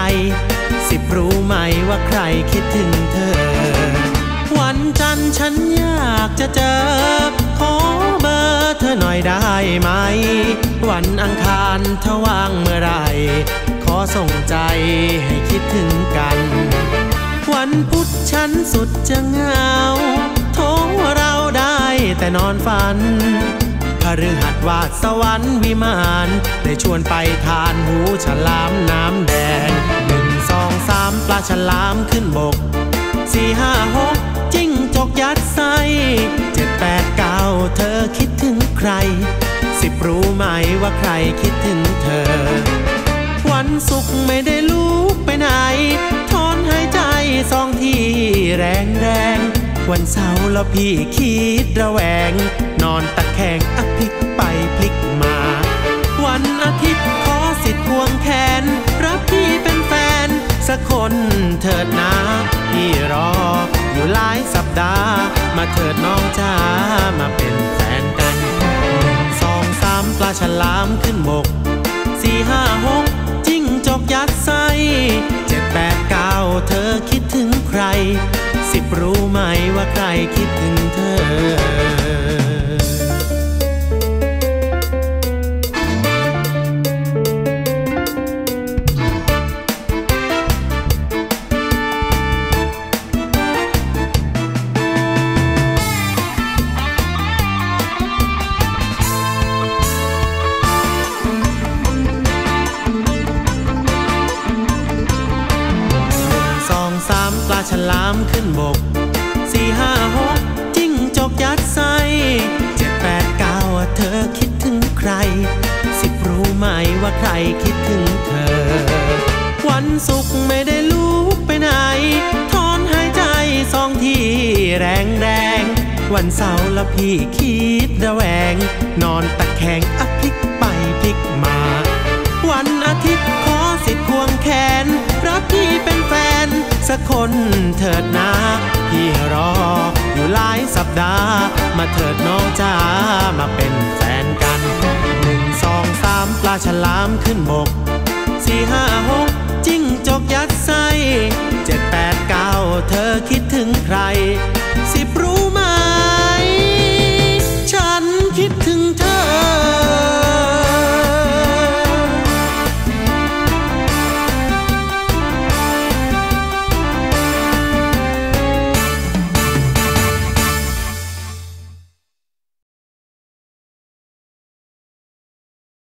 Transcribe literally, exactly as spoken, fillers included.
สิบรู้ไหมว่าใครคิดถึงเธอวันจันทร์ฉันอยากจะเจอขอเบอร์เธอหน่อยได้ไหมวันอังคารถ้าว่างเมื่อไรขอส่งใจให้คิดถึงกันวันพุธฉันสุดจะเหงาโทรเราได้แต่นอนฝันพฤหัสวาดสวรรค์วิมานได้ชวนไปทานหูฉลามน้ำแดงหนึ่งสองสามปลาฉลามขึ้นบกสี่ห้าหกจิ้งจกยัดไส้เจ็ดแปดเก้าเธอคิดถึงใครสิบรู้ไหมว่าใครคิดถึงเธอวันศุกร์ไม่ได้ลุกไปไหนถอนหายใจสองทีแรงแรงวันเสาร์แล้วพี่คิดระแวงนอนตะแคงอักพลิกไปพลิกมาวันอาทิตย์ขอสิทธิ์ควงแขนรับพี่เป็นแฟนสักคนเถิดนะพี่รออยู่หลายสัปดาห์มาเถิดน้องจ้ามาเป็นแฟนกันสองสามปลาฉลามขึ้นบกสี่ห้าหกจิ้งจกยัดไส้เจ็ดแปดเก้าเธอคิดถึงใครสิบรู้ไหมว่าใครคิดถึงเธอปลาฉลามขึ้นบกสี่ห้าหกจิ้งจกยัดไส้เจ็ดแปดเก้าเธอคิดถึงใครสิบรู้ไหมว่าใครคิดถึงเธอวันศุกร์ไม่ได้ลุกไปไหนถอนหายใจสองทีแรงแรงวันเสาร์แล้วพี่คิดระแวงนอนตะแคงอักพลิกไปพลิกมาวันอาทิตย์ขอสิทธิ์ควงแขนรับพี่เป็นแฟนสักคนเถิดนะพี่รออยู่หลายสัปดาห์มาเถิดน้องจ้ามาเป็นแฟนกันหนึ่งสองสามปลาฉลามขึ้นบกสี่ห้าห